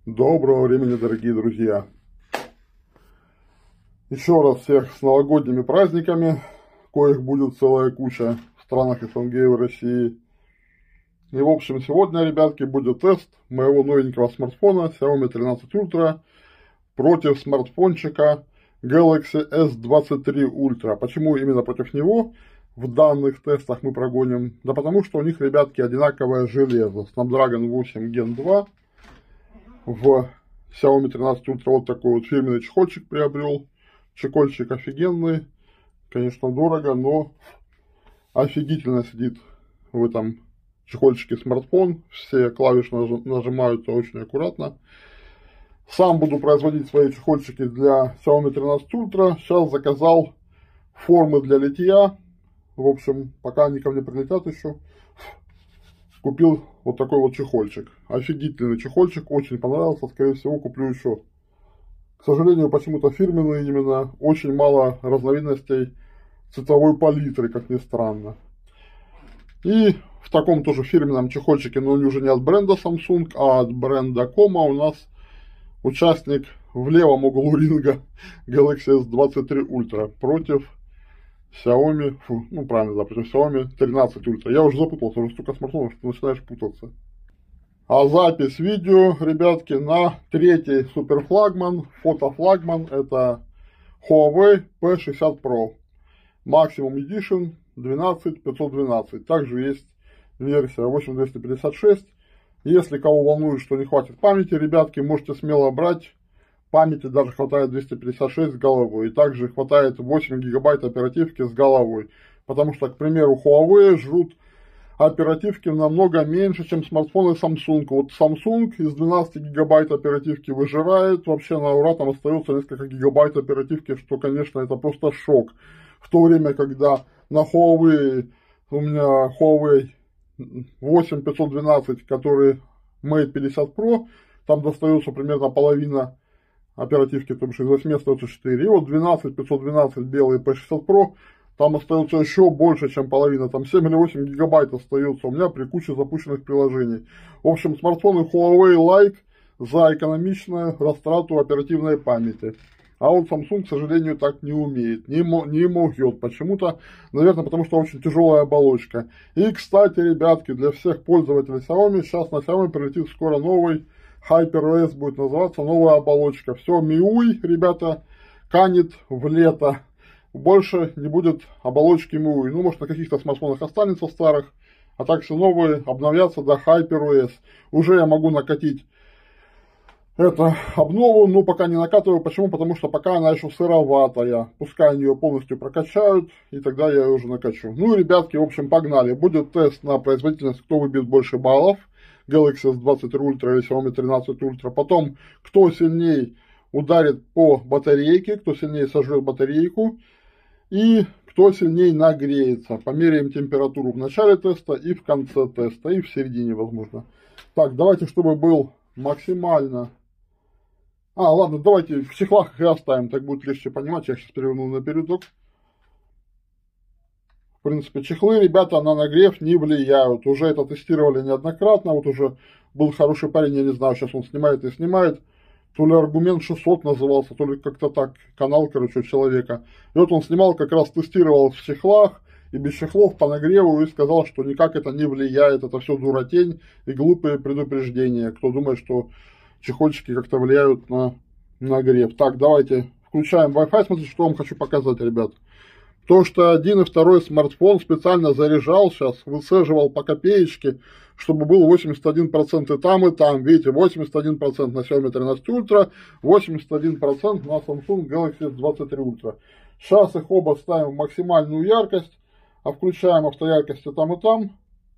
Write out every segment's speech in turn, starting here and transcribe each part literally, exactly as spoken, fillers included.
Доброго времени, дорогие друзья! Еще раз всех с новогодними праздниками, коих будет целая куча в странах СНГ и в России. И в общем, сегодня, ребятки, будет тест моего новенького смартфона Xiaomi тринадцать Ultra против смартфончика Galaxy эс двадцать три Ultra. Почему именно против него в данных тестах мы прогоним? Да потому что у них, ребятки, одинаковое железо. Snapdragon восемь ген два. В Xiaomi тринадцать Ultra вот такой вот фирменный чехольчик приобрел. Чехольчик офигенный. Конечно, дорого, но офигительно сидит в этом чехольчике смартфон. Все клавиши нажимаются очень аккуратно. Сам буду производить свои чехольчики для Xiaomi тринадцать Ultra. Сейчас заказал формы для литья. В общем, пока они ко мне прилетят еще, купил вот такой вот чехольчик. Офигительный чехольчик, очень понравился. Скорее всего, куплю еще. К сожалению, почему-то фирменный именно. Очень мало разновидностей цветовой палитры, как ни странно. И в таком тоже фирменном чехольчике, но уже не от бренда Samsung, а от бренда Koma, у нас участник в левом углу ринга Galaxy эс двадцать три Ultra против Xiaomi, фу, ну правильно, да, против Xiaomi тринадцать Ultra. Я уже запутался, уже столько смартфонов, что начинаешь путаться. А запись видео, ребятки, на третий суперфлагман, фотофлагман, это Huawei пи шестьдесят про. Maximum Edition двенадцать пятьсот двенадцать. Также есть версия восемь двести пятьдесят шесть. Если кого волнует, что не хватит памяти, ребятки, можете смело брать. Памяти даже хватает двести пятьдесят шесть с головой. И также хватает восемь гигабайт оперативки с головой. Потому что, к примеру, Huawei жрут оперативки намного меньше, чем смартфоны Samsung. Вот Samsung из двенадцати гигабайт оперативки выжирает. Вообще на ура там остается несколько гигабайт оперативки, что, конечно, это просто шок. В то время, когда на Huawei, у меня Huawei восемь пятьсот двенадцать, который Mate пятьдесят про, там достается примерно половина оперативки, то бишь из восьми остается четыре. И вот двенадцать пятьсот двенадцать белый пи шестьдесят про, там остается еще больше, чем половина, там семь или восемь гигабайт остается у меня при куче запущенных приложений. В общем, смартфоны Huawei Like за экономичную растрату оперативной памяти. А вот Samsung, к сожалению, так не умеет, не, не может почему-то, наверное, потому что очень тяжелая оболочка. И, кстати, ребятки, для всех пользователей Xiaomi, сейчас на Xiaomi прилетит скоро новый HyperOS, будет называться, новая оболочка. Все, эм ай ю ай, ребята, канет в лето. Больше не будет оболочки эм ай ю ай. Ну, может, на каких-то смартфонах останется старых, а так все новые обновятся до HyperOS. Уже я могу накатить это обнову, но пока не накатываю. Почему? Потому что пока она еще сыроватая. Пускай они ее полностью прокачают, и тогда я ее уже накачу. Ну, ребятки, в общем, погнали. Будет тест на производительность, кто выбьет больше баллов. Galaxy эс двадцать три Ultra или Xiaomi тринадцать Ultra. Потом, кто сильнее ударит по батарейке, кто сильнее сожрет батарейку. И кто сильнее нагреется. Померяем температуру в начале теста и в конце теста. И в середине, возможно. Так, давайте, чтобы был максимально... А, ладно, давайте в чехлах их и оставим, так будет легче понимать. Я сейчас переверну на передок. В принципе, чехлы, ребята, на нагрев не влияют. Уже это тестировали неоднократно. Вот уже был хороший парень, я не знаю, сейчас он снимает и снимает. То ли аргумент шестьсот назывался, то ли как-то так, канал, короче, у человека. И вот он снимал, как раз тестировал в чехлах и без чехлов по нагреву и сказал, что никак это не влияет. Это все дуротень и глупые предупреждения. Кто думает, что чехольчики как-то влияют на нагрев. Так, давайте включаем Wi-Fi. Смотрите, что вам хочу показать, ребят. То, что один и второй смартфон специально заряжал сейчас, высаживал по копеечке, чтобы был восемьдесят один процент и там, и там. Видите, восемьдесят один процент на Xiaomi тринадцать Ultra, восемьдесят один процент на Samsung Galaxy эс двадцать три Ultra. Сейчас их оба ставим в максимальную яркость, а включаем автояркость и там, и там.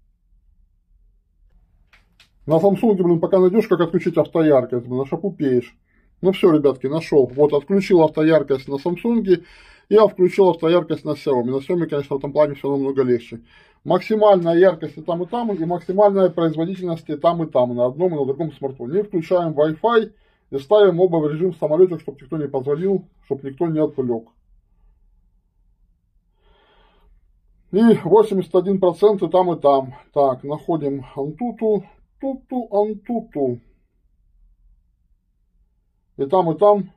На Samsung, блин, пока найдешь, как отключить автояркость, блин, аж опупеешь. Ну все, ребятки, нашел. Вот, отключил автояркость на Samsung, я включил автояркость на Xiaomi. На Xiaomi, конечно, в этом плане все намного легче. Максимальная яркость и там, и там, и максимальная производительность и там, и там, на одном и на другом смартфоне. И включаем Wi-Fi и ставим оба в режим самолетик, чтобы никто не позвонил, чтобы никто не отвлек. И восемьдесят один процент и там, и там. Так, находим Antutu. Туту, Antutu. И там, и там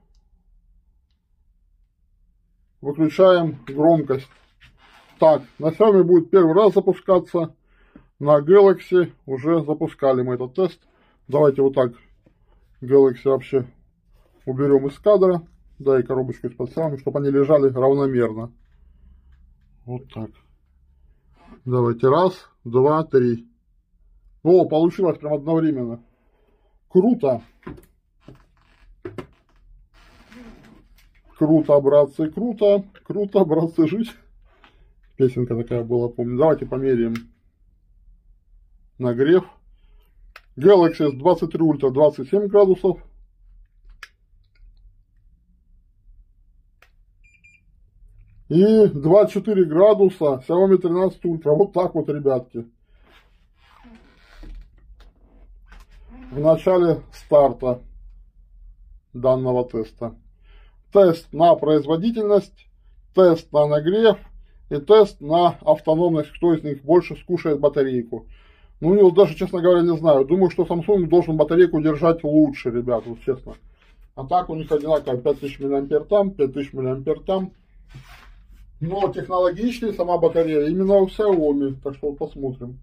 выключаем громкость. Так, на Xiaomi будет первый раз запускаться. На Galaxy уже запускали мы этот тест. Давайте вот так Galaxy вообще уберем из кадра. Да, и коробочку из-под Xiaomi, чтобы они лежали равномерно. Вот так. Давайте раз, два, три. О, получилось прям одновременно. Круто. Круто, братцы, круто. Круто, братцы, жить. Песенка такая была, помню. Давайте померяем нагрев. Galaxy эс двадцать три Ultra двадцать семь градусов. И двадцать четыре градуса Xiaomi тринадцать Ultra. Вот так вот, ребятки. В начале старта данного теста. Тест на производительность, тест на нагрев и тест на автономность, кто из них больше скушает батарейку. Ну, я даже, честно говоря, не знаю. Думаю, что Samsung должен батарейку держать лучше, ребят, вот честно. А так у них одинаково пять тысяч миллиампер там, пять тысяч миллиампер там. Но технологичнее сама батарея именно у Xiaomi. Так что вот посмотрим.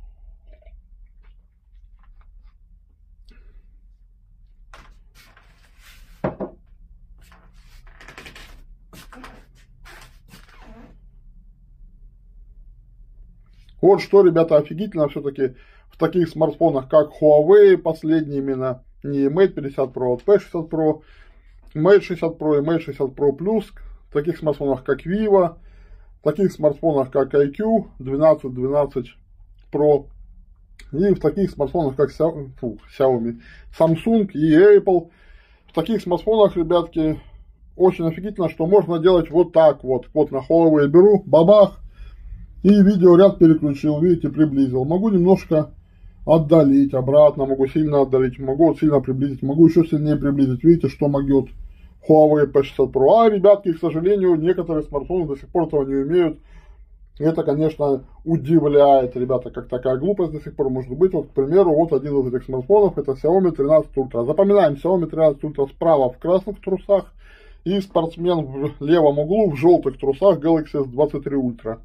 Вот что, ребята, офигительно все-таки в таких смартфонах, как Huawei, последний именно, не Mate пятьдесят Pro, а пи шестьдесят Pro, Mate шестьдесят Pro и Mate шестьдесят Pro Plus, в таких смартфонах, как Vivo, в таких смартфонах, как ай кью двенадцать двенадцать Pro, и в таких смартфонах, как Xiaomi, фу, Xiaomi, Samsung и Apple. В таких смартфонах, ребятки, очень офигительно, что можно делать вот так вот. Вот на Huawei беру, бабах, и видеоряд переключил, видите, приблизил. Могу немножко отдалить обратно, могу сильно отдалить, могу сильно приблизить, могу еще сильнее приблизить. Видите, что могет Huawei пи шестьдесят Pro. А, ребятки, к сожалению, некоторые смартфоны до сих пор этого не умеют. Это, конечно, удивляет, ребята, как такая глупость до сих пор может быть. Вот, к примеру, вот один из этих смартфонов, это Xiaomi тринадцать Ultra. Запоминаем, Xiaomi тринадцать Ultra справа в красных трусах и спортсмен в левом углу в желтых трусах Galaxy эс двадцать три Ultra.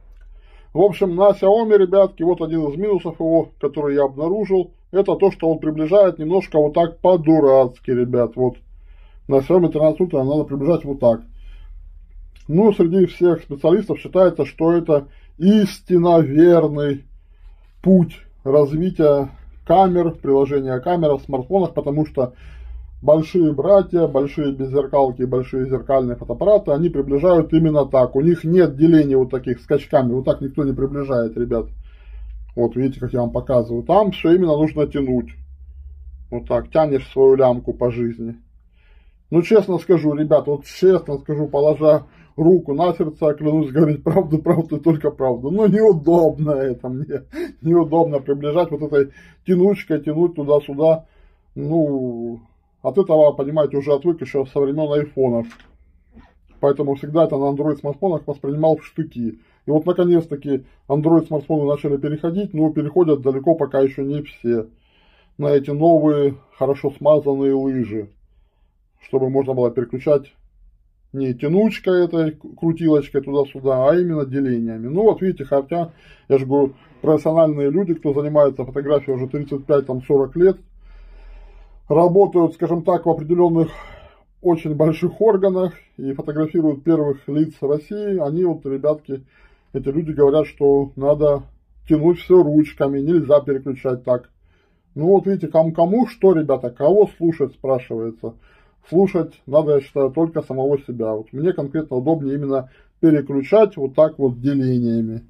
В общем, на Xiaomi, ребятки, вот один из минусов его, который я обнаружил, это то, что он приближает немножко вот так по-дурацки, ребят. Вот на Xiaomi тринадцать Ultra надо приближать вот так. Ну, среди всех специалистов считается, что это истинно верный путь развития камер, приложения камер в смартфонах, потому что большие братья, большие беззеркалки, большие зеркальные фотоаппараты, они приближают именно так. У них нет деления вот таких скачками, вот так никто не приближает, ребят. Вот видите, как я вам показываю. Там все именно нужно тянуть. Вот так, тянешь свою лямку по жизни. Ну, честно скажу, ребят, вот честно скажу, положа руку на сердце, клянусь говорить правду, правду и только правду. Но неудобно это мне, неудобно приближать вот этой тянучкой, тянуть туда-сюда. Ну, от этого, понимаете, уже отвык еще со времен айфонов. Поэтому всегда это на Android смартфонах воспринимал в штыки. И вот наконец-таки Android смартфоны начали переходить, но переходят далеко пока еще не все. На эти новые, хорошо смазанные лыжи. Чтобы можно было переключать не тянучкой этой крутилочкой туда-сюда, а именно делениями. Ну вот видите, хотя, я же говорю, профессиональные люди, кто занимается фотографией уже тридцать пять сорок лет, работают, скажем так, в определенных очень больших органах и фотографируют первых лиц России, они вот, ребятки, эти люди говорят, что надо тянуть все ручками, нельзя переключать так. Ну вот видите, кому, кому что, ребята, кого слушать, спрашивается. Слушать надо, я считаю, только самого себя. Вот мне конкретно удобнее именно переключать вот так вот делениями.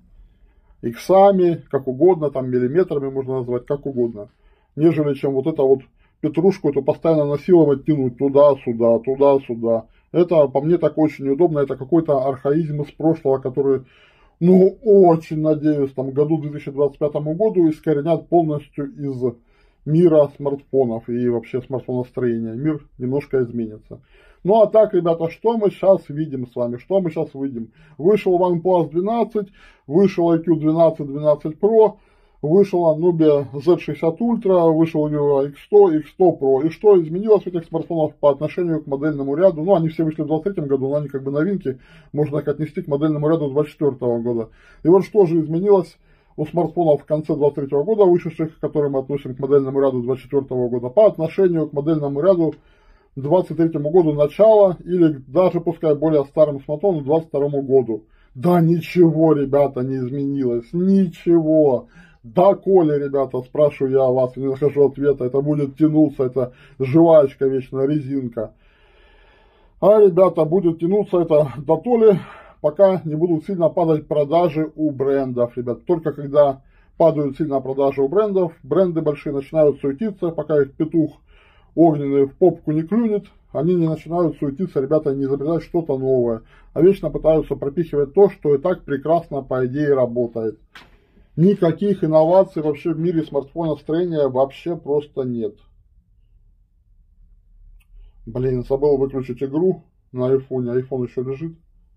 Иксами, как угодно, там миллиметрами можно назвать, как угодно. Нежели чем вот это вот петрушку эту постоянно насиловать, тянуть туда-сюда, туда-сюда. Это по мне так очень неудобно. Это какой-то архаизм из прошлого, который, ну, очень надеюсь, там, году две тысячи двадцать пятому году искоренят полностью из мира смартфонов и вообще смартфоностроения. Мир немножко изменится. Ну а так, ребята, что мы сейчас видим с вами? Что мы сейчас видим? Вышел OnePlus двенадцать, вышел ай кью двенадцать двенадцать Pro, вышел Nubia зет шестьдесят Ultra, вышел Vivo икс сто, икс сто про. И что изменилось в этих смартфонах по отношению к модельному ряду? Ну, они все вышли в двадцать третьем году, но они как бы новинки, можно их отнести к модельному ряду двадцать четвёртого года. И вот что же изменилось у смартфонов в конце двадцать третьего года, вышедших, которые мы относим к модельному ряду двадцать четвёртого года, по отношению к модельному ряду двадцать третьему году начала, или даже пускай более старым смартфоном двадцать второму году. Да ничего, ребята, не изменилось, ничего. Да, Коля, ребята, спрашиваю я вас, не нахожу ответа, это будет тянуться, это жвачка вечная, резинка. А, ребята, будет тянуться это до то ли, пока не будут сильно падать продажи у брендов, ребят. Только когда падают сильно продажи у брендов, бренды большие начинают суетиться, пока их петух огненный в попку не клюнет, они не начинают суетиться, ребята, не изобретать что-то новое, а вечно пытаются пропихивать то, что и так прекрасно, по идее, работает. Никаких инноваций вообще в мире смартфоностроения вообще просто нет. Блин, забыл выключить игру на айфоне, айфон еще лежит.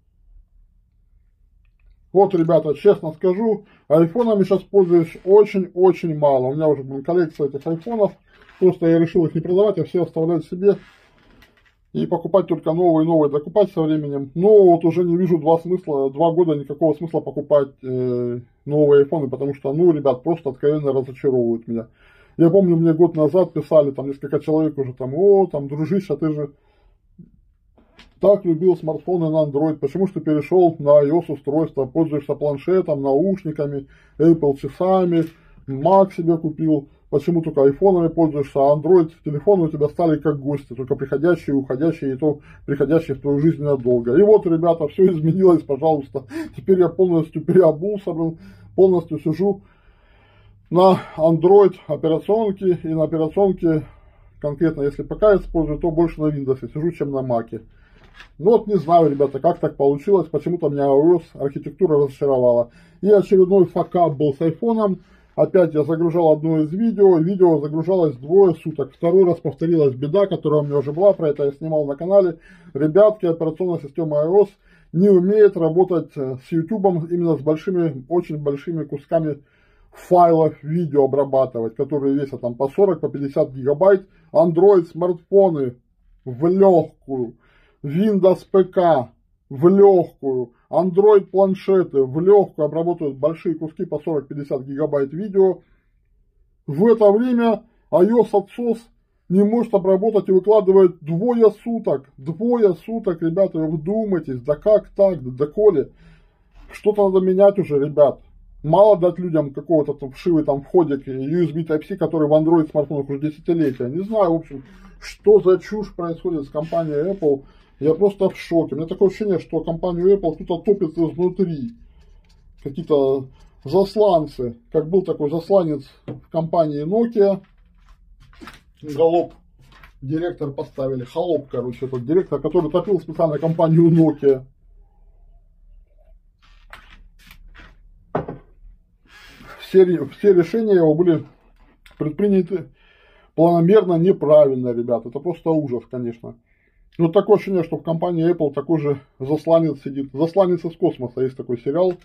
Вот, ребята, честно скажу, айфонами сейчас пользуюсь очень-очень мало. У меня уже, блин, коллекция этих айфонов. Просто я решил их не продавать, а все оставлять себе. И покупать только новые, новые, докупать со временем. Но вот уже не вижу два смысла, два года никакого смысла покупать э, новые айфоны, потому что, ну, ребят, просто откровенно разочаровывают меня. Я помню, мне год назад писали, там, несколько человек уже, там, о, там, дружище, ты же так любил смартфоны на Android, почему же ты перешел на iOS устройство, пользуешься планшетом, наушниками, Apple часами, Mac себе купил. Почему только айфонами пользуешься, а Android телефоны у тебя стали как гости, только приходящие и уходящие, и то приходящие в твою жизнь надолго. И вот, ребята, все изменилось, пожалуйста. Теперь я полностью переобулся, полностью сижу на Android операционке, и на операционке, конкретно если ПК использую, то больше на Windows сижу, чем на Mac. Ну вот не знаю, ребята, как так получилось, почему-то меня iOS архитектура разочаровала. И очередной факап был с айфоном. Опять я загружал одно из видео, видео загружалось двое суток. Второй раз повторилась беда, которая у меня уже была, про это я снимал на канале. Ребятки, операционная система iOS не умеет работать с YouTube именно с большими, очень большими кусками файлов видео обрабатывать, которые весят там по сорок, по пятьдесят гигабайт. Android смартфоны в легкую, Windows ПК в легкую, Android планшеты в легкую обработают большие куски по сорок-пятьдесят гигабайт видео. В это время iOS отсос не может обработать и выкладывает двое суток. Двое суток, ребята, вы вдумайтесь, да как так, да доколе. Что-то надо менять уже, ребят. Мало дать людям какого-то там вшивый там входик ю эс би Type-C, который в Android смартфонах уже десятилетия. Не знаю, в общем, что за чушь происходит с компанией Apple. Я просто в шоке. У меня такое ощущение, что компанию Apple кто-то топит изнутри. Какие-то засланцы. Как был такой засланец в компании Nokia. Голоб. Директор поставили. Холоп, короче, этот директор, который топил специально компанию Nokia. Все, все решения его были предприняты планомерно неправильно, ребят. Это просто ужас, конечно. Ну, такое ощущение, что в компании Apple такой же засланец сидит. Засланец из космоса, есть такой сериал.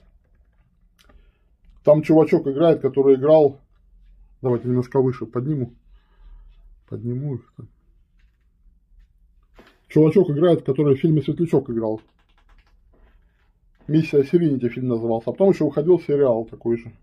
Там чувачок играет, который играл... Давайте немножко выше подниму. Подниму их. Чувачок играет, который в фильме «Светлячок» играл. «Миссия Серенити» фильм назывался. А потом еще выходил сериал такой же.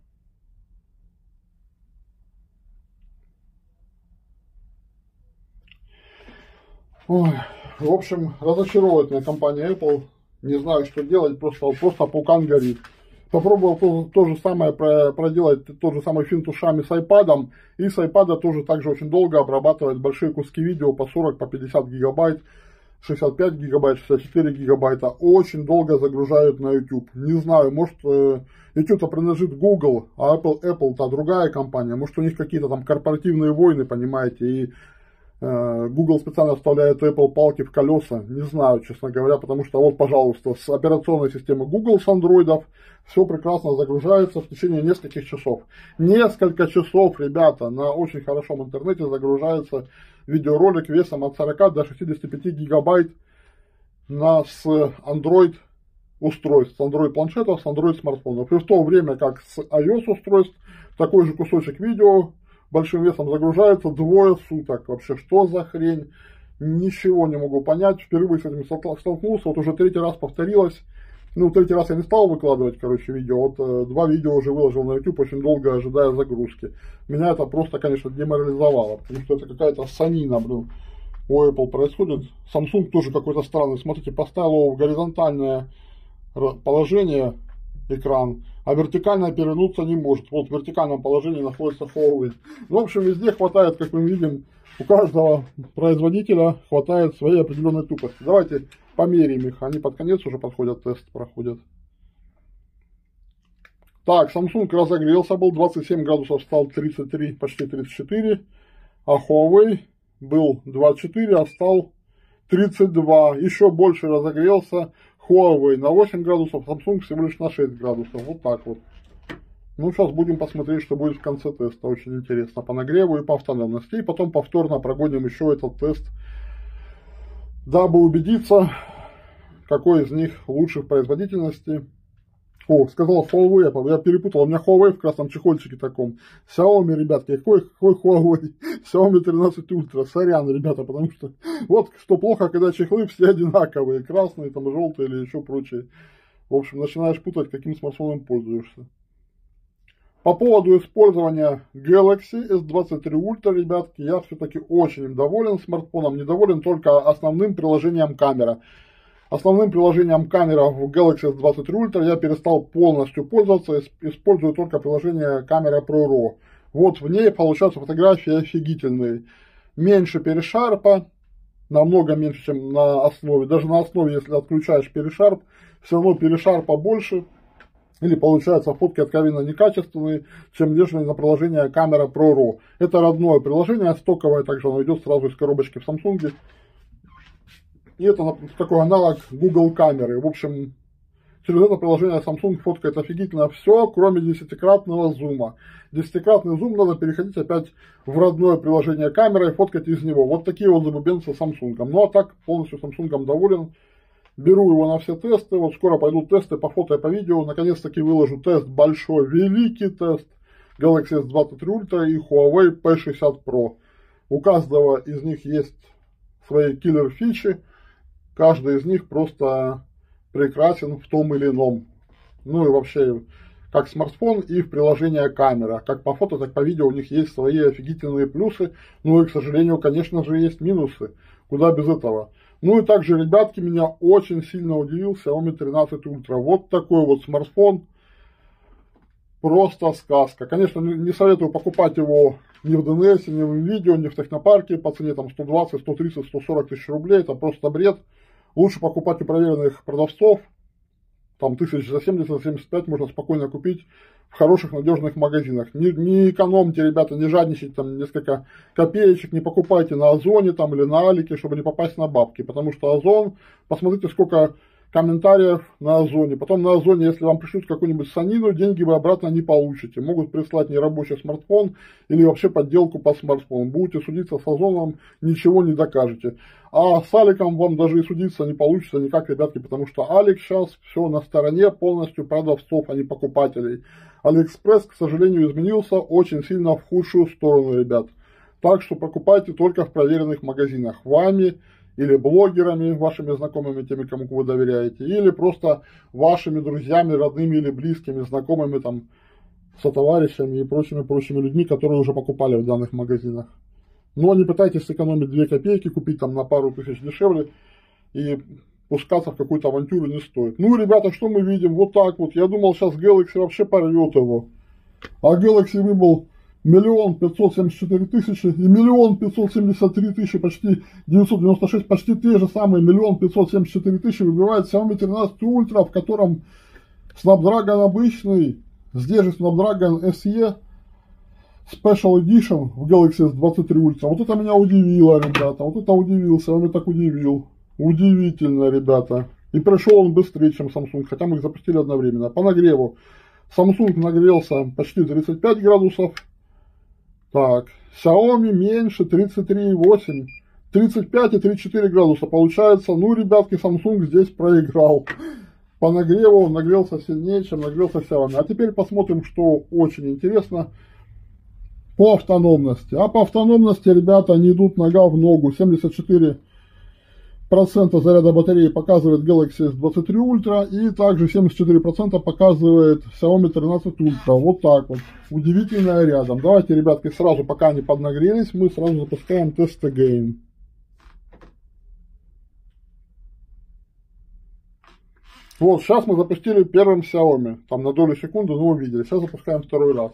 Ой, в общем, разочаровывает меня компания Apple. Не знаю, что делать, просто, просто пукан горит. Попробовал то, то же самое про, проделать, тот же самый финт ушами с iPad. И с iPad тоже также очень долго обрабатывает большие куски видео по сорок, по пятьдесят гигабайт, шестьдесят пять гигабайт, шестьдесят четыре гигабайта. Очень долго загружают на YouTube. Не знаю, может YouTube-то принадлежит Google, а Apple, Apple-то другая компания. Может у них какие-то там корпоративные войны, понимаете, и Google специально вставляет Apple палки в колеса, не знаю, честно говоря, потому что вот, пожалуйста, с операционной системы Google, с андроидов, все прекрасно загружается в течение нескольких часов. Несколько часов, ребята, на очень хорошем интернете загружается видеоролик весом от сорока до шестидесяти пяти гигабайт на, с Android устройств, с Android планшетов, с Android смартфонов. И в то время как с iOS устройств такой же кусочек видео большим весом загружается двое суток. Вообще, что за хрень? Ничего не могу понять. Впервые с этим столкнулся. Вот уже третий раз повторилось. Ну, третий раз я не стал выкладывать, короче, видео. Вот э, два видео уже выложил на YouTube, очень долго ожидая загрузки. Меня это просто, конечно, деморализовало. Потому что это какая-то санина, блин, у Apple происходит. Samsung тоже какой-то странный. Смотрите, поставил его в горизонтальное положение, экран, а вертикально перевернуться не может. Вот в вертикальном положении находится Huawei. Ну, в общем, везде хватает, как мы видим, у каждого производителя хватает своей определенной тупости. Давайте померим их. Они под конец уже подходят, тест проходят. Так, Samsung разогрелся, был двадцать семь градусов, стал тридцать три, почти тридцать четыре. А Huawei был двадцать четыре, а стал тридцать два. Еще больше разогрелся Huawei на восемь градусов, Samsung всего лишь на шесть градусов. Вот так вот. Ну, сейчас будем посмотреть, что будет в конце теста. Очень интересно по нагреву и по автономности. И потом повторно прогоним еще этот тест, дабы убедиться, какой из них лучше в производительности. О, сказал Huawei, я перепутал, у меня Huawei в красном чехольчике таком. Xiaomi, ребятки, какой, какой Huawei? Xiaomi тринадцать Ultra, сорян, ребята, потому что вот что плохо, когда чехлы все одинаковые, красные, там, желтые или еще прочие. В общем, начинаешь путать, каким смартфоном пользуешься. По поводу использования Galaxy эс двадцать три Ultra, ребятки, я все-таки очень доволен смартфоном, недоволен только основным приложением камера. Основным приложением камера в Galaxy эс двадцать три Ultra я перестал полностью пользоваться, использую только приложение камера про ро. Вот в ней получаются фотографии офигительные. Меньше перешарпа, намного меньше, чем на основе. Даже на основе, если отключаешь перешарп, все равно перешарпа больше. Или получаются фотки откровенно некачественные, чем нежели на приложение камера про ро. Это родное приложение, стоковое, также оно идет сразу из коробочки в Samsung. И это такой аналог Google камеры. В общем, через это приложение Samsung фоткает офигительно все, кроме десятикратного зума. Десятикратный зум надо переходить опять в родное приложение камеры и фоткать из него. Вот такие вот забубенцы с Samsung. Ну а так полностью Samsung доволен. Беру его на все тесты. Вот скоро пойдут тесты по фото и по видео. Наконец-таки выложу тест, большой, великий тест Galaxy эс двадцать три Ultra и Huawei пи шестьдесят про. У каждого из них есть свои киллер-фичи. Каждый из них просто прекрасен в том или ином. Ну и вообще, как смартфон и в приложение камера. Как по фото, так по видео у них есть свои офигительные плюсы. Ну и, к сожалению, конечно же, есть минусы. Куда без этого. Ну и также, ребятки, меня очень сильно удивил Xiaomi тринадцать Ultra. Вот такой вот смартфон. Просто сказка. Конечно, не советую покупать его ни в ди эн эс, ни в видео, ни в технопарке по цене там сто двадцать, сто тридцать, сто сорок тысяч рублей. Это просто бред. Лучше покупать у проверенных продавцов. Там тысяч за семьдесят — семьдесят пять можно спокойно купить в хороших надежных магазинах. Не, не экономьте, ребята, не жадничайте там несколько копеечек, не покупайте на Озоне там или на Алике, чтобы не попасть на бабки. Потому что Озон, посмотрите, сколько комментариев на Озоне. Потом на Озоне, если вам пришлют какую-нибудь санину, деньги вы обратно не получите. Могут прислать нерабочий смартфон или вообще подделку по смартфону. Будете судиться с Озоном, ничего не докажете. А с Аликом вам даже и судиться не получится никак, ребятки, потому что Алик сейчас все на стороне полностью продавцов, а не покупателей. Алиэкспресс, к сожалению, изменился очень сильно в худшую сторону, ребят. Так что покупайте только в проверенных магазинах. Вами или блогерами, вашими знакомыми, теми, кому вы доверяете, или просто вашими друзьями, родными или близкими, знакомыми, там, сотоварищами и прочими-прочими людьми, которые уже покупали в данных магазинах. Но не пытайтесь сэкономить две копейки, купить там на пару тысяч дешевле, и пускаться в какую-то авантюру не стоит. Ну, ребята, что мы видим? Вот так вот. Я думал, сейчас Galaxy вообще порвет его. А Galaxy выбыл миллион пятьсот семьдесят четыре тысячи и миллион пятьсот семьдесят три тысячи, почти девятьсот девяносто шесть, почти те же самые миллион пятьсот семьдесят четыре тысячи выбивает Xiaomi тринадцать Ultra, в котором Snapdragon обычный, здесь же Snapdragon эс и Special Edition в Galaxy эс двадцать три Ultra. Вот это меня удивило, ребята, вот это удивился, он меня так удивил. Удивительно, ребята. И пришел он быстрее, чем Samsung, хотя мы их запустили одновременно. По нагреву Samsung нагрелся почти тридцать пять градусов. Так, Xiaomi меньше, тридцать три и восемь. тридцать пять и тридцать четыре градуса получается. Ну, ребятки, Samsung здесь проиграл. по нагреву нагрелся сильнее, чем нагрелся Xiaomi. А теперь посмотрим, что очень интересно по автономности. А по автономности, ребята, они идут нога в ногу. семьдесят четыре процента заряда батареи показывает Galaxy эс двадцать три Ultra, и также семьдесят четыре процента показывает Xiaomi тринадцать Ultra. Вот так вот. Удивительное рядом. Давайте, ребятки, сразу, пока они поднагрелись, мы сразу запускаем тест again. Вот, сейчас мы запустили первым Xiaomi. Там на долю секунды, но увидели. Сейчас запускаем второй раз.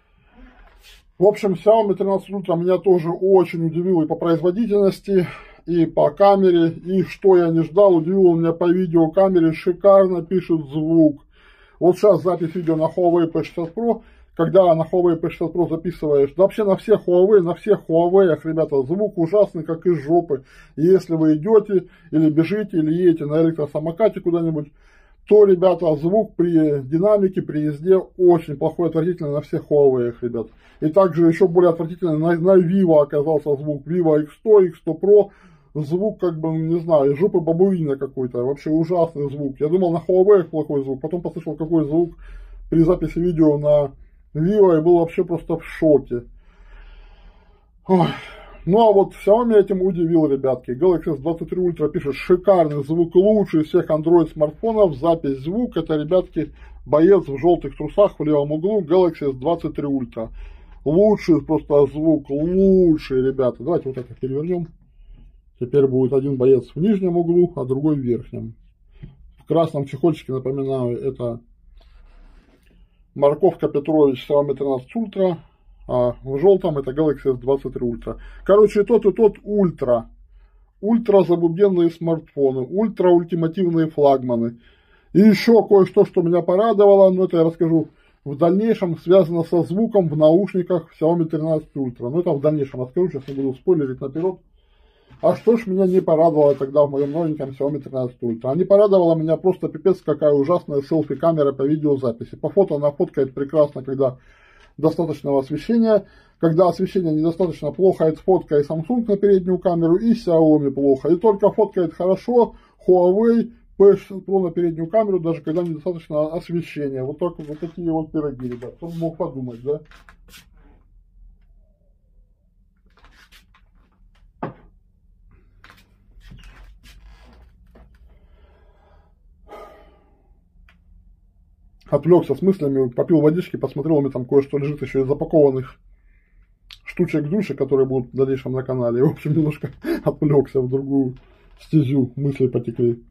В общем, Xiaomi тринадцать Ultra меня тоже очень удивил и по производительности, и по камере, и что я не ждал, удивил меня по видеокамере, шикарно пишет звук. Вот сейчас запись видео на Huawei пи шестьдесят про, когда на Huawei пи шестьдесят про записываешь, да вообще на всех Huawei, на всех Huawei, ребята, звук ужасный, как из жопы. И если вы идете, или бежите, или едете на электросамокате куда-нибудь, то, ребята, звук при динамике, при езде очень плохой, отвратительный на всех Huawei, ребят. И также еще более отвратительный на, на Vivo оказался звук. Vivo икс сто, икс сто про. Звук, как бы, не знаю, из жопы бабуина какой-то. Вообще ужасный звук. Я думал, на Huawei плохой звук. Потом послышал, какой звук при записи видео на Vivo. И был вообще просто в шоке. Ой. Ну а вот Xiaomi этим удивил, ребятки. Galaxy эс двадцать три Ultra пишет: шикарный звук, лучший из всех Android смартфонов. Запись звук. Это, ребятки, боец в желтых трусах в левом углу. Galaxy эс двадцать три Ultra. Лучший просто звук, лучший, ребята. Давайте вот это перевернем. Теперь будет один боец в нижнем углу, а другой в верхнем. В красном чехольчике, напоминаю, это морковка Петрович Xiaomi тринадцать Ultra. А в желтом это Galaxy эс двадцать три Ultra. Короче, и тот, и тот ультра. Ультра забубенные смартфоны. Ультра ультимативные флагманы. И еще кое-что, что меня порадовало, но это я расскажу в дальнейшем, связано со звуком в наушниках Xiaomi тринадцать Ultra. Но это в дальнейшем расскажу, сейчас не буду спойлерить наперед. А что ж меня не порадовало тогда в моем новеньком Xiaomi тринадцать Ultra? А не порадовала меня просто пипец какая ужасная селфи-камера по видеозаписи. По фото она фоткает прекрасно, когда достаточного освещения. Когда освещение недостаточно, плохо, это фотка и Samsung на переднюю камеру, и Xiaomi плохо. И только фоткает хорошо Huawei пи шестьдесят про на переднюю камеру, даже когда недостаточно освещения. Вот, так, вот такие вот пироги, ребят. Кто мог подумать, да? Отвлекся с мыслями, попил водички, посмотрел, у меня там кое-что лежит еще из запакованных штучек-душек, которые будут в дальнейшем на канале. И, в общем, немножко отвлекся в другую стезю, мысли потекли.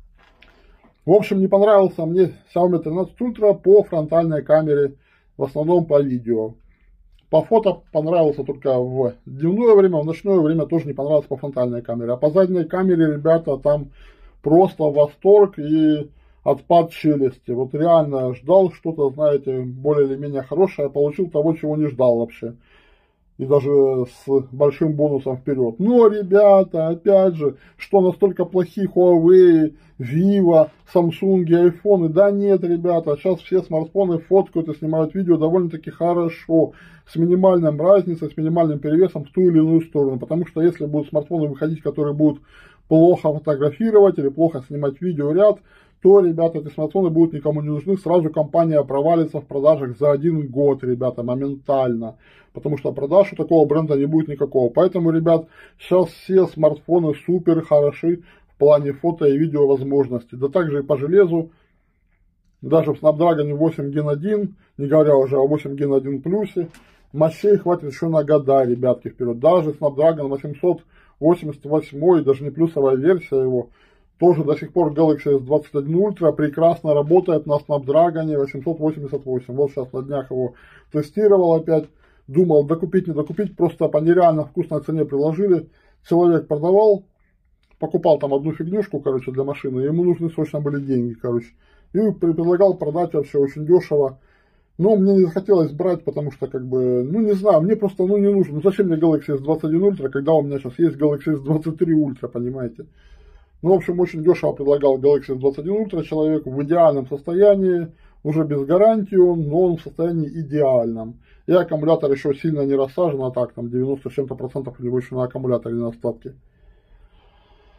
В общем, не понравился мне Xiaomi тринадцать Ultra по фронтальной камере, в основном по видео. По фото понравился только в дневное время, в ночное время тоже не понравился по фронтальной камере. А по задней камере, ребята, там просто восторг и отпад челюсти. Вот реально ждал что-то, знаете, более или менее хорошее, а получил того, чего не ждал вообще. И даже с большим бонусом вперед. Но, ребята, опять же, что настолько плохие Huawei, Vivo, Samsung, iPhone? Да нет, ребята, сейчас все смартфоны фоткают и снимают видео довольно-таки хорошо. С минимальной разницей, с минимальным перевесом в ту или иную сторону. Потому что если будут смартфоны выходить, которые будут плохо фотографировать или плохо снимать видеоряд, то, ребята, эти смартфоны будут никому не нужны. Сразу компания провалится в продажах за один год, ребята, моментально. Потому что продаж у такого бренда не будет никакого. Поэтому, ребят, сейчас все смартфоны супер хороши в плане фото и видео возможностей. Да также и по железу. Даже в Snapdragon восемь ген один, не говоря уже о восемь ген один плюсе, мощей хватит еще на года, ребятки, вперед. Даже Snapdragon восемьсот восемьдесят восемь, даже не плюсовая версия его, тоже до сих пор Galaxy эс двадцать один Ultra прекрасно работает на Snapdragon восемьсот восемьдесят восемь. Вот сейчас на днях его тестировал опять. Думал, докупить, не докупить, просто по нереально вкусной цене приложили. Человек продавал, покупал там одну фигнюшку, короче, для машины. Ему нужны срочно были деньги, короче. И предлагал продать вообще очень дешево. Но мне не захотелось брать, потому что, как бы, ну не знаю, мне просто, ну не нужно. Ну зачем мне Galaxy эс двадцать один Ultra, когда у меня сейчас есть Galaxy эс двадцать три Ultra, понимаете? Ну, в общем, очень дешево предлагал Galaxy эс двадцать один Ultra человеку в идеальном состоянии, уже без гарантии он, но он в состоянии идеальном. И аккумулятор еще сильно не рассажен, а так, там девяносто с чем-то процентов у него еще на аккумуляторе на остатке.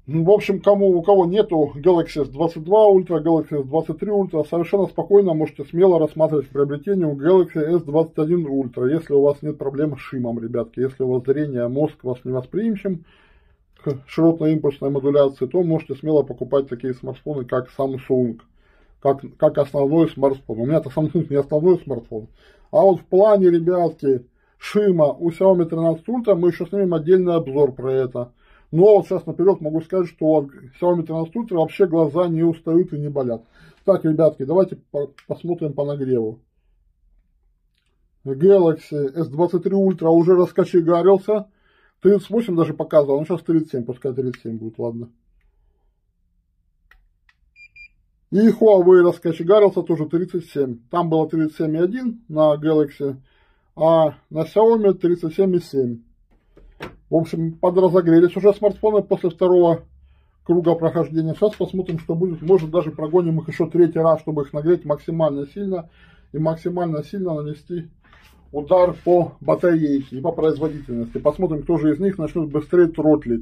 В общем, кому, у кого нету Galaxy эс двадцать два Ultra, Galaxy эс двадцать три Ultra, совершенно спокойно можете смело рассматривать приобретение Galaxy эс двадцать один Ultra, если у вас нет проблем с шимом, ребятки. Если у вас зрение, мозг вас не восприимчив к широтной импульсной модуляции, то можете смело покупать такие смартфоны, как Samsung, как, как основной смартфон. У меня-то Samsung не основной смартфон. А вот в плане, ребятки, шима у Xiaomi тринадцать Ultra мы еще снимем отдельный обзор про это. Но вот сейчас наперед могу сказать, что от Xiaomi тринадцать Ultra вообще глаза не устают и не болят. Так, ребятки, давайте по посмотрим по нагреву. Galaxy эс двадцать три Ultra уже раскочегарился. тридцать восемь даже показывал, ну сейчас тридцать семь, пускай тридцать семь будет, ладно. И Huawei раскочегарился тоже тридцать семь. Там было тридцать семь и один на Galaxy, а на Xiaomi тридцать семь и семь. В общем, подразогрелись уже смартфоны после второго круга прохождения. Сейчас посмотрим, что будет. Может, даже прогоним их еще третий раз, чтобы их нагреть максимально сильно и максимально сильно нанести удар по батарейке и по производительности. Посмотрим, кто же из них начнет быстрее тротлить.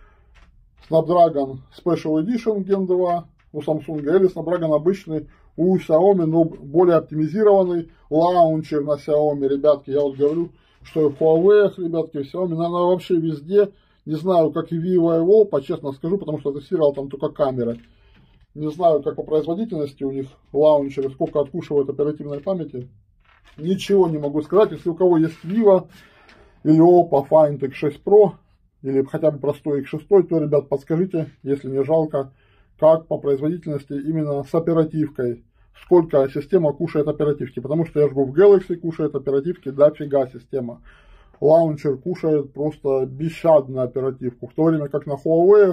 Snapdragon Special Edition Gen два у Samsung или Snapdragon обычный у Xiaomi, но более оптимизированный лаунчер на Xiaomi. Ребятки, я вот говорю, что и в Huawei, ребятки, в Xiaomi, наверное, вообще везде. Не знаю, как и Vivo и Oppo, честно скажу, потому что тестировал там только камеры. Не знаю, как по производительности у них лаунчеры, сколько откушивают оперативной памяти. Ничего не могу сказать. Если у кого есть Vivo или Oppo Find икс шесть Pro, или хотя бы простой икс шесть, то, ребят, подскажите, если не жалко, как по производительности именно с оперативкой. Сколько система кушает оперативки. Потому что я жгу в Galaxy, кушает оперативки, дофига система. Лаунчер кушает просто бесщадно оперативку. В то время как на Huawei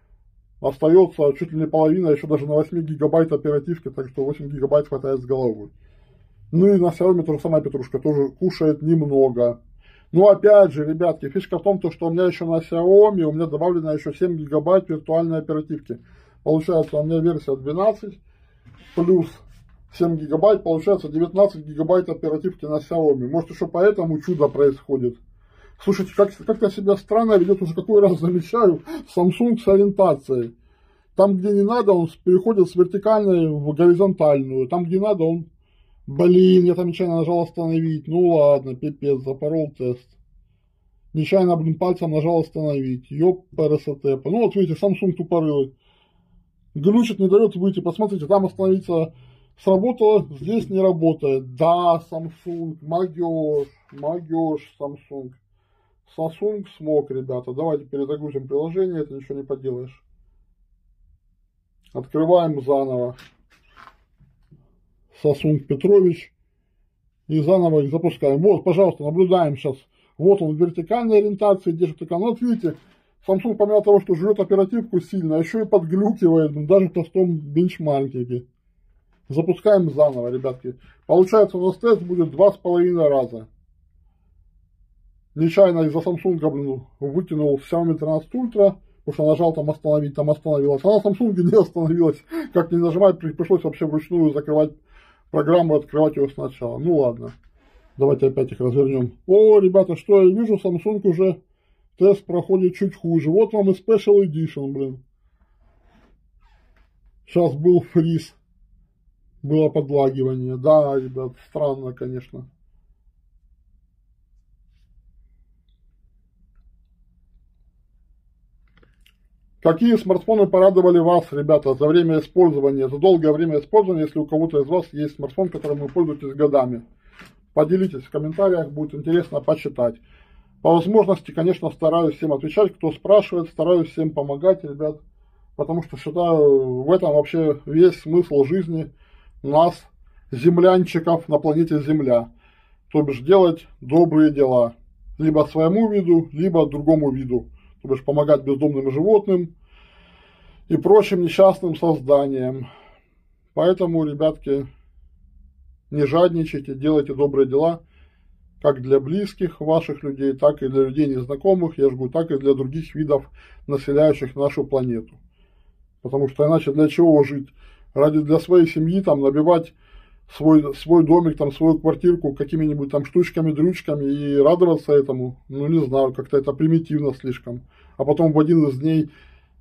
остается чуть ли не половина, еще даже на восемь гигабайт оперативки. Так что восемь гигабайт хватает с головой. Ну и на Xiaomi тоже самая петрушка, тоже кушает немного. Но опять же, ребятки, фишка в том, что у меня еще на Xiaomi, у меня добавлено еще семь гигабайт виртуальной оперативки. Получается, у меня версия двенадцать плюс семь гигабайт, получается девятнадцать гигабайт оперативки на Xiaomi. Может, еще поэтому чудо происходит. Слушайте, как, как-то себя странно ведет, уже какой раз замечаю, Samsung с ориентацией. Там, где не надо, он переходит с вертикальной в горизонтальную. Там, где надо, он... Блин, я там нечаянно нажал остановить. Ну ладно, пипец, запорол тест. Нечаянно, блин, пальцем нажал остановить. Ёп, ПРСТ. Ну вот видите, Samsung тупорылый. Глючит, не дает выйти. Посмотрите, там остановиться сработало, здесь не работает. Да, Samsung, могёшь, могёшь, Samsung. Samsung смог, ребята. Давайте перезагрузим приложение, это ничего не поделаешь. Открываем заново. Samsung Петрович. И заново их запускаем. Вот, пожалуйста, наблюдаем сейчас. Вот он в вертикальной ориентации держит экран. Вот видите, Samsung помимо того, что жрет оперативку сильно, еще и подглюкивает, даже в простом бенчмаркинге. Запускаем заново, ребятки. Получается, у нас тест будет два с половиной раза. Нечаянно из-за Samsung, блин, выкинул Xiaomi тринадцать Ultra, потому что нажал там остановить, там остановилась. А на Samsung не остановилась. Как не нажимать, пришлось вообще вручную закрывать программу, открывать ее сначала. Ну ладно. Давайте опять их развернем. О, ребята, что я вижу, Samsung уже тест проходит чуть хуже. Вот вам и Special Edition, блин. Сейчас был фриз. Было подлагивание. Да, ребят, странно, конечно. Какие смартфоны порадовали вас, ребята, за время использования, за долгое время использования, если у кого-то из вас есть смартфон, которым вы пользуетесь годами? Поделитесь в комментариях, будет интересно почитать. По возможности, конечно, стараюсь всем отвечать, кто спрашивает, стараюсь всем помогать, ребят, потому что считаю, в этом вообще весь смысл жизни нас, землянчиков на планете Земля. То бишь делать добрые дела, либо своему виду, либо другому виду. То бишь помогать бездомным животным и прочим несчастным созданиям. Поэтому, ребятки, не жадничайте, делайте добрые дела, как для близких ваших людей, так и для людей незнакомых, я жгу, так и для других видов, населяющих нашу планету. Потому что иначе для чего жить? Ради для своей семьи там набивать свой, свой домик, там, свою квартирку какими-нибудь там штучками, дрючками и радоваться этому, ну не знаю, как-то это примитивно слишком. А потом в один из дней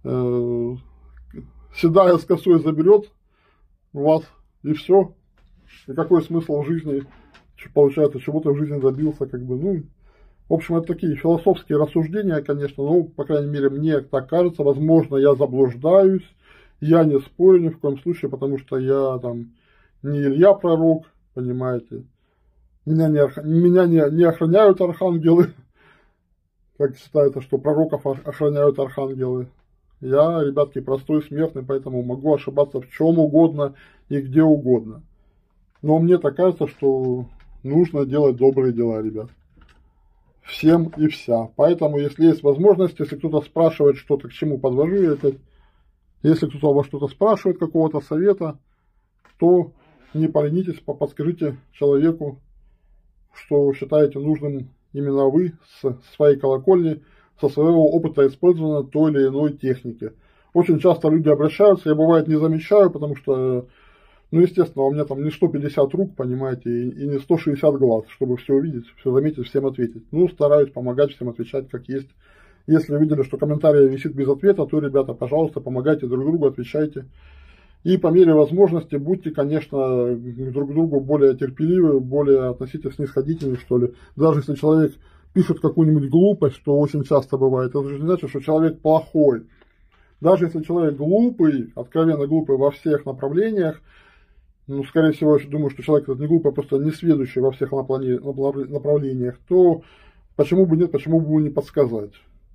э, седая с косой заберет вас, и все. И какой смысл в жизни, получается, чего ты в жизни добился, как бы, ну, в общем, это такие философские рассуждения, конечно, ну, по крайней мере, мне так кажется, возможно, я заблуждаюсь, я не спорю ни в коем случае, потому что я там не Илья Пророк, понимаете, меня не, меня не, не охраняют архангелы, как считается, что пророков охраняют архангелы. Я, ребятки, простой смертный, поэтому могу ошибаться в чем угодно и где угодно. Но мне так кажется, что нужно делать добрые дела, ребят. Всем и вся. Поэтому, если есть возможность, если кто-то спрашивает что-то, к чему подвожу я это, если кто-то у вас что-то спрашивает, какого-то совета, то не поленитесь, подскажите человеку, что считаете нужным именно вы с своей колокольни, со своего опыта использования той или иной техники. Очень часто люди обращаются, я бывает не замечаю, потому что, ну, естественно, у меня там не сто пятьдесят рук, понимаете, и, и не сто шестьдесят глаз, чтобы все увидеть, все заметить, всем ответить. Ну, стараюсь помогать всем отвечать как есть. Если увидели, что комментарий висит без ответа, то, ребята, пожалуйста, помогайте друг другу, отвечайте. И по мере возможности будьте, конечно, друг к другу более терпеливы, более относительно снисходительны, что ли. Даже если человек пишет какую-нибудь глупость, что очень часто бывает, это же не значит, что человек плохой. Даже если человек глупый, откровенно глупый во всех направлениях, ну, скорее всего, я думаю, что человек этот не глупый, а просто не сведущий во всех направлениях, то почему бы нет, почему бы не подсказать?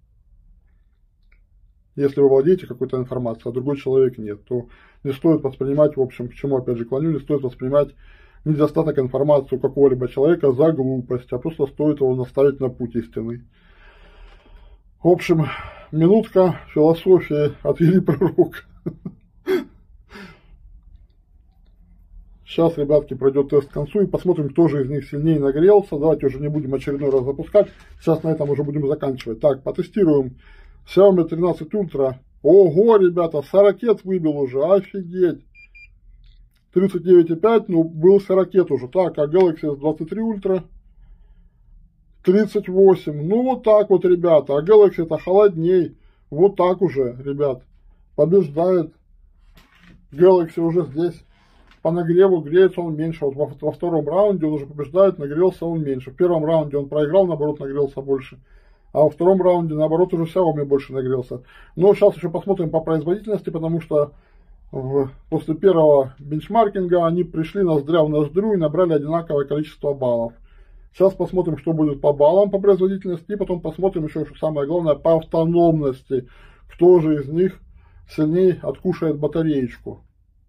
Если вы владеете какой-то информацией, а другой человек нет, то не стоит воспринимать, в общем, к чему опять же клоню, не стоит воспринимать недостаток информации у какого-либо человека за глупость, а просто стоит его наставить на путь истинный. В общем, минутка философии от Ильи Пророка. Сейчас, ребятки, пройдет тест к концу и посмотрим, кто же из них сильнее нагрелся. Давайте уже не будем очередной раз запускать. Сейчас на этом уже будем заканчивать. Так, потестируем Xiaomi тринадцать Ultra. Ого, ребята, сорок выбил уже, офигеть. тридцать девять и пять, ну, был сорок уже. Так, а Galaxy эс двадцать три Ultra тридцать восемь. Ну, вот так вот, ребята. А Galaxy это холодней. Вот так уже, ребят. Побеждает. Galaxy уже здесь. По нагреву греется он меньше. Вот во, во втором раунде он уже побеждает, нагрелся он меньше. В первом раунде он проиграл, наоборот, нагрелся больше. А во втором раунде, наоборот, уже Xiaomi больше нагрелся. Но сейчас еще посмотрим по производительности, потому что в, после первого бенчмаркинга они пришли ноздря в ноздрю и набрали одинаковое количество баллов. Сейчас посмотрим, что будет по баллам по производительности, и потом посмотрим еще, что самое главное, по автономности. Кто же из них сильнее откушает батареечку.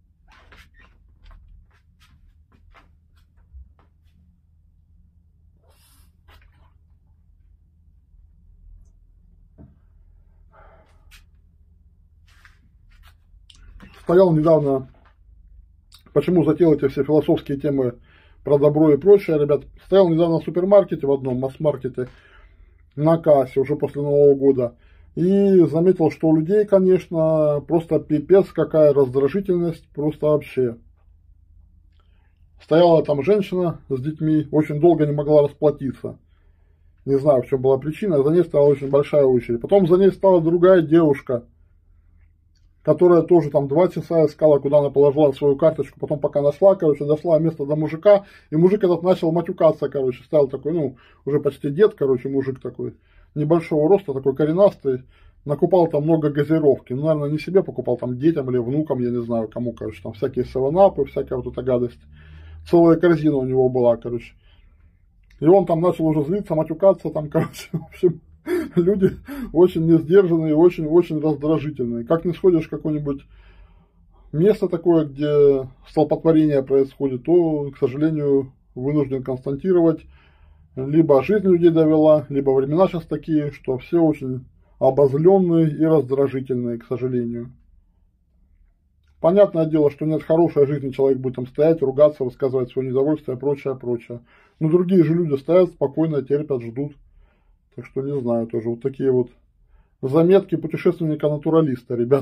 Стоял недавно, почему затеял эти все философские темы про добро и прочее, ребят, стоял недавно в супермаркете, в одном масс-маркете, на кассе, уже после Нового года, и заметил, что у людей, конечно, просто пипец какая раздражительность, просто вообще. Стояла там женщина с детьми, очень долго не могла расплатиться. Не знаю, в чем была причина, за ней стала очень большая очередь. Потом за ней стала другая девушка, которая тоже там два часа искала, куда она положила свою карточку, потом пока нашла, короче, дошла место до мужика, и мужик этот начал матюкаться, короче, стал такой, ну, уже почти дед, короче, мужик такой, небольшого роста, такой коренастый, накупал там много газировки, ну, наверное, не себе покупал, там, детям или внукам, я не знаю, кому, короче, там, всякие севенапы, всякая вот эта гадость, целая корзина у него была, короче, и он там начал уже злиться, матюкаться, там, короче, в общем... Люди очень несдержанные, очень-очень раздражительные. Как не сходишь в какое-нибудь место такое, где столпотворение происходит, то, к сожалению, вынужден констатировать, либо жизнь людей довела, либо времена сейчас такие, что все очень обозленные и раздражительные, к сожалению. Понятное дело, что нет хорошей жизни, человек будет там стоять, ругаться, высказывать свое недовольство и прочее, прочее. Но другие же люди стоят спокойно, терпят, ждут. Так что не знаю тоже. Вот такие вот заметки путешественника-натуралиста, ребят.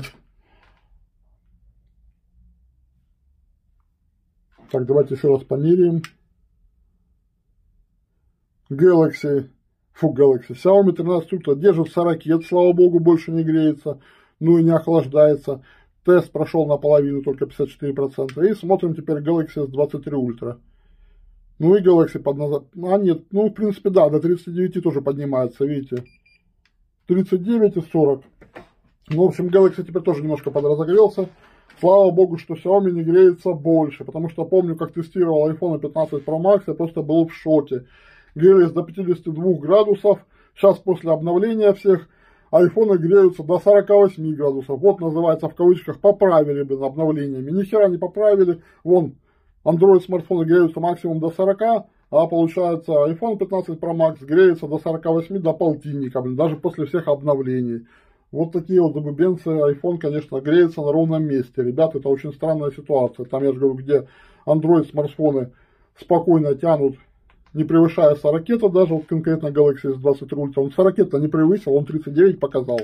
Так, давайте еще раз померяем. Galaxy, фу, Galaxy, Xiaomi тринадцать Ultra держит сорок, слава богу, больше не греется. ну и не охлаждается. Тест прошел наполовину, только пятьдесят четыре процента. И смотрим теперь Galaxy эс двадцать три Ultra. Ну и Galaxy под названием... А нет, ну в принципе да, до тридцати девяти тоже поднимается, видите. тридцать девять и сорок. Ну, в общем, Galaxy теперь тоже немножко подразогрелся. Слава богу, что Xiaomi не греется больше, потому что помню, как тестировал iPhone пятнадцать Pro Max, я просто был в шоке. Грелись до пятидесяти двух градусов, сейчас после обновления всех айфоны греются до сорока восьми градусов. Вот называется в кавычках поправили, блин, обновлениями. Ни хера не поправили, вон, Android смартфоны греются максимум до сорока, а получается iPhone пятнадцать Pro Max греется до сорока восьми, до полтинника, блин, даже после всех обновлений. Вот такие вот забубенцы, iPhone, конечно, греется на ровном месте. Ребята, это очень странная ситуация. Там, я же говорю, где Android смартфоны спокойно тянут, не превышая сорок, даже вот конкретно Galaxy эс двадцать три Ultra. Он сорок-то не превысил, он тридцать девять показал.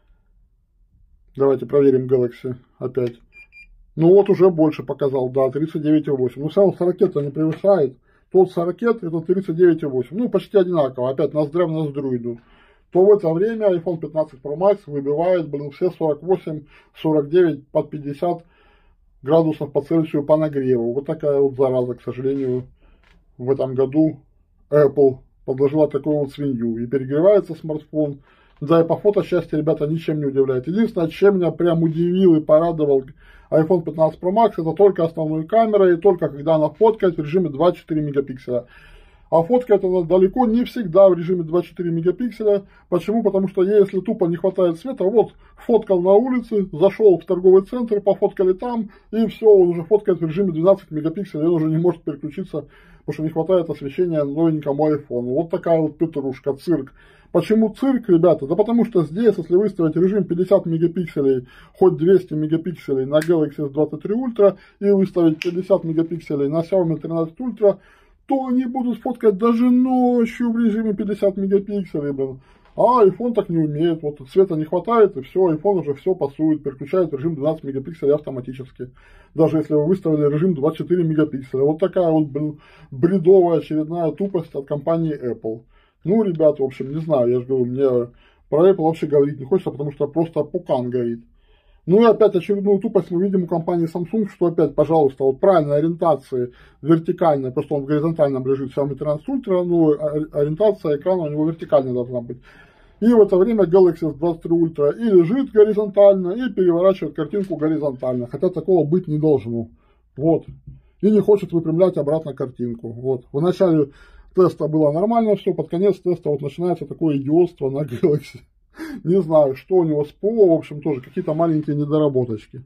Давайте проверим Galaxy опять. Ну вот уже больше показал, да, тридцать девять и восемь. Ну все равно сорок-то не превышает. Тот сорок, это тридцать девять и восемь. Ну почти одинаково, опять ноздря в ноздрю идут. То в это время iPhone пятнадцать Pro Max выбивает, блин, все сорок восемь, сорок девять, под пятьдесят градусов по Цельсию по нагреву. Вот такая вот зараза, к сожалению, в этом году Apple подложила такую вот свинью. И перегревается смартфон. Да, и по фотосчастью, ребята, ничем не удивляет. Единственное, чем меня прям удивил и порадовал iPhone пятнадцать Pro Max, это только основной камерой, и только когда она фоткает в режиме двадцать четыре мегапикселя. А фоткает она далеко не всегда в режиме двадцать четыре мегапикселя. Почему? Потому что если тупо не хватает света, вот фоткал на улице, зашел в торговый центр, пофоткали там, и все, он уже фоткает в режиме двенадцать мегапикселей, он уже не может переключиться, потому что не хватает освещения новенькому айфону. Вот такая вот петрушка, цирк. Почему цирк, ребята? Да потому что здесь, если выставить режим пятьдесят мегапикселей, хоть двести мегапикселей на Galaxy эс двадцать три Ultra и выставить пятьдесят мегапикселей на Xiaomi тринадцать Ultra, то они будут фоткать даже ночью в режиме пятьдесят мегапикселей, блин. А iPhone так не умеет, вот света не хватает, и все, iPhone уже все пасует, переключает в режим двенадцать мегапикселей автоматически. Даже если вы выставили режим двадцать четыре мегапикселя. Вот такая вот, блин, бредовая очередная тупость от компании Apple. Ну, ребята, в общем, не знаю, я же говорю, мне про Apple вообще говорить не хочется, потому что просто пукан горит. Ну и опять очередную тупость мы видим у компании Samsung, что опять, пожалуйста, вот правильной ориентации вертикальной, просто он в горизонтальном лежит Xiaomi тринадцать Ultra, но ориентация экрана у него вертикальная должна быть. И в это время Galaxy эс двадцать три Ultra и лежит горизонтально, и переворачивает картинку горизонтально, хотя такого быть не должно. Вот. И не хочет выпрямлять обратно картинку. Вот. В начале теста было нормально все, под конец теста вот начинается такое идиотство на Galaxy. Не знаю, что у него с ПО, в общем, тоже какие-то маленькие недоработочки.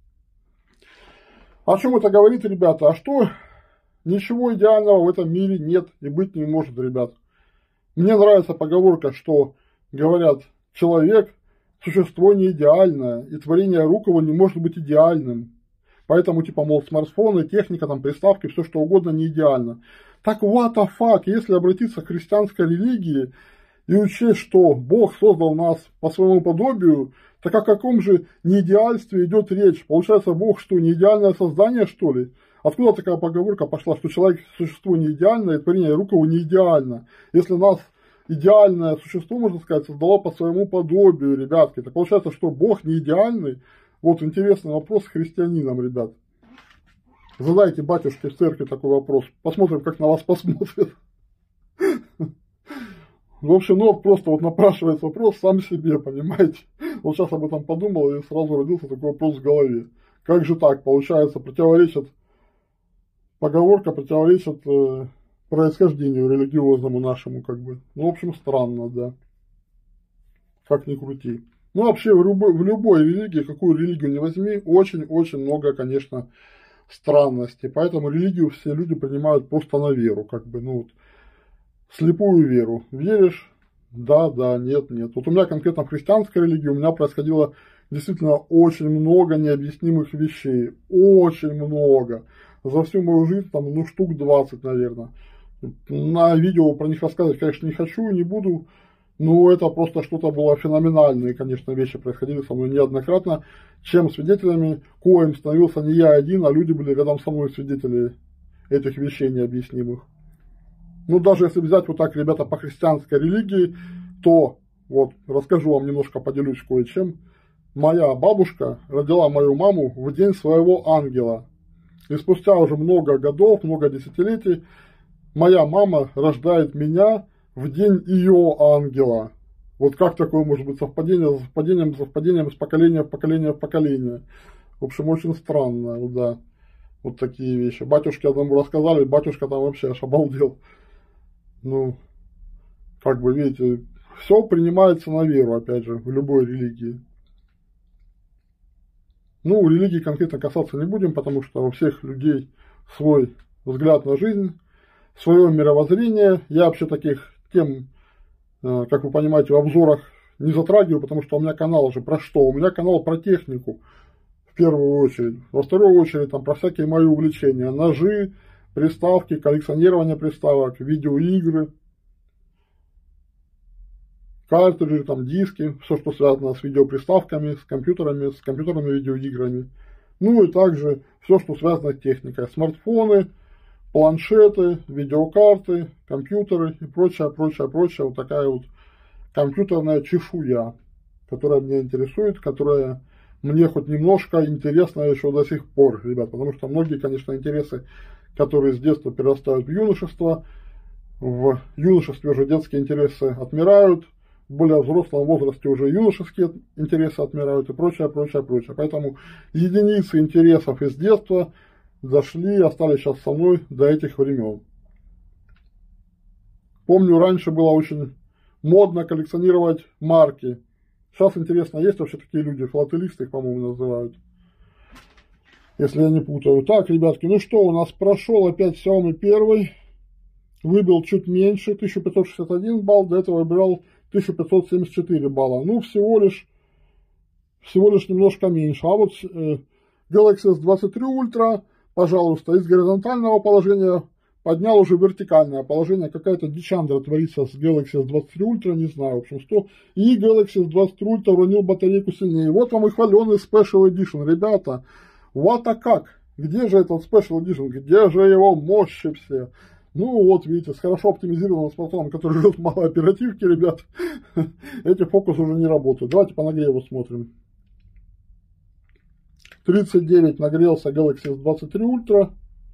О чем это говорит, ребята? А что? Ничего идеального в этом мире нет и быть не может, ребят. Мне нравится поговорка, что говорят, человек – существо не идеальное, и творение рук его не может быть идеальным. Поэтому, типа, мол, смартфоны, техника, там, приставки, все что угодно не идеально. Так what the fuck, если обратиться к христианской религии и учесть, что Бог создал нас по своему подобию, так о каком же неидеальстве идет речь? Получается, Бог что, не идеальное создание, что ли? Откуда такая поговорка пошла, что человек существо не идеальное, и творение рук его не идеально? Если нас идеальное существо, можно сказать, создало по своему подобию, ребятки, так получается, что Бог не идеальный? Вот интересный вопрос христианинам, ребят. Задайте батюшке в церкви такой вопрос. Посмотрим, как на вас посмотрят. В общем, ну вот просто вот напрашивается вопрос сам себе, понимаете. Вот сейчас об этом подумал, и сразу родился такой вопрос в голове. Как же так, получается, противоречит, поговорка противоречит э, происхождению религиозному нашему, как бы. Ну, в общем, странно, да. Как ни крути. Ну, вообще, в любой, в любой религии, какую религию не возьми, очень-очень много, конечно, странностей. Поэтому религию все люди принимают просто на веру, как бы, ну вот. Слепую веру. Веришь? Да, да, нет, нет. Вот у меня конкретно в христианской религии у меня происходило действительно очень много необъяснимых вещей. Очень много. За всю мою жизнь, там, ну, штук двадцать, наверное. На видео про них рассказывать, конечно, не хочу и не буду. Но это просто что-то было феноменальное. Конечно, вещи происходили со мной неоднократно. Чем свидетелями, коим становился не я один, а люди были рядом со мной свидетели этих вещей необъяснимых. Ну, даже если взять вот так, ребята, по христианской религии, то, вот, расскажу вам немножко, поделюсь кое-чем. моя бабушка родила мою маму в день своего ангела. И спустя уже много годов, много десятилетий, моя мама рождает меня в день ее ангела. Вот как такое может быть совпадение за совпадением, за совпадением с поколения в поколение в поколение. В общем, очень странно, да. Вот такие вещи. Батюшке одному рассказали, батюшка там вообще аж обалдел. Ну, как бы, видите, все принимается на веру, опять же, в любой религии. Ну, религии конкретно касаться не будем, потому что у всех людей свой взгляд на жизнь, свое мировоззрение. Я вообще таких тем, как вы понимаете, в обзорах не затрагиваю, потому что у меня канал уже про что? У меня канал про технику, в первую очередь. Во вторую очередь, там, про всякие мои увлечения. Ножи, приставки, коллекционирование приставок, видеоигры, картриджи, там, диски, все, что связано с видеоприставками, с компьютерами, с компьютерными видеоиграми. Ну и также все, что связано с техникой. Смартфоны, планшеты, видеокарты, компьютеры и прочее, прочее, прочее. Вот такая вот компьютерная чешуя, которая меня интересует, которая мне хоть немножко интересна еще до сих пор, ребят. Потому что многие, конечно, интересы, которые с детства перерастают в юношество, в юношестве уже детские интересы отмирают, в более взрослом возрасте уже юношеские интересы отмирают и прочее, прочее, прочее. Поэтому единицы интересов из детства дошли и остались сейчас со мной до этих времен. Помню, раньше было очень модно коллекционировать марки. Сейчас интересно, есть вообще такие люди, филателисты их, по-моему, называют. Если я не путаю. Так, ребятки, ну что, у нас прошел опять Xiaomi один. Выбил чуть меньше, тысяча пятьсот шестьдесят один балл, до этого выбирал тысяча пятьсот семьдесят четыре балла. Ну, всего лишь, всего лишь немножко меньше. А вот э, Galaxy эс двадцать три Ultra, пожалуйста, из горизонтального положения поднял уже вертикальное положение. Какая-то дичандра творится с Galaxy эс двадцать три Ultra, не знаю, в общем, что. И Galaxy эс двадцать три Ultra уронил батарейку сильнее. Вот вам и хваленый Special Edition, ребята. Вот а как? Где же этот Special Edition? Где же его мощи все? Ну вот, видите, с хорошо оптимизированным смартфоном, который ждет мало оперативки, ребят, эти фокусы уже не работают. Давайте по нагреву смотрим. тридцать девять нагрелся Galaxy эс двадцать три Ultra.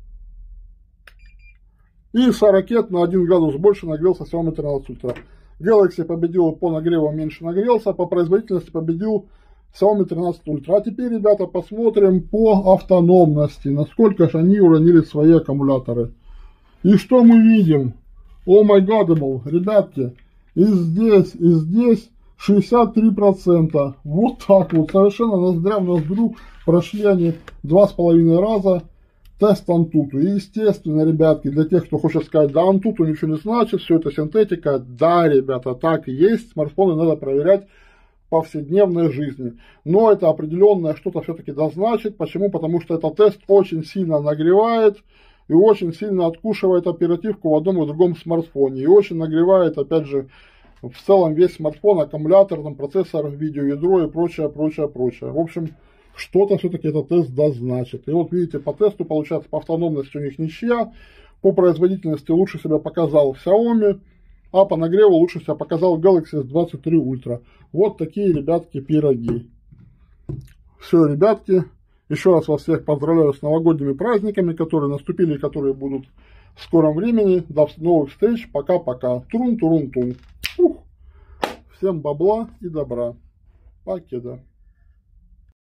И сорок на один градус больше нагрелся Xiaomi тринадцать Ultra. Galaxy победил по нагреву, меньше нагрелся, по производительности победил Xiaomi тринадцать Ultra. А теперь, ребята, посмотрим по автономности, насколько же они уронили свои аккумуляторы. И что мы видим? О май гадабл, ребятки, и здесь, и здесь шестьдесят три процента. Вот так вот, совершенно ноздря в ноздрю прошли они два с половиной раза тест Antutu. И естественно, ребятки, для тех, кто хочет сказать, да, Antutu ничего не значит, все это синтетика, да, ребята, так и есть, смартфоны надо проверять в повседневной жизни. Но это определенное что-то все-таки дозначит. Почему? Потому что этот тест очень сильно нагревает и очень сильно откушивает оперативку в одном и другом смартфоне. И очень нагревает, опять же, в целом весь смартфон, аккумулятор, там, процессор, видеоядро и прочее, прочее, прочее. В общем, что-то все-таки этот тест дозначит. И вот видите, по тесту получается, по автономности у них ничья, по производительности лучше себя показал Xiaomi, а по нагреву лучше себя показал Galaxy эс двадцать три Ultra. Вот такие, ребятки, пироги. Все, ребятки. Еще раз вас всех поздравляю с новогодними праздниками, которые наступили и которые будут в скором времени. До новых встреч. Пока-пока. Турун-турун-тун. Всем бабла и добра. Покеда.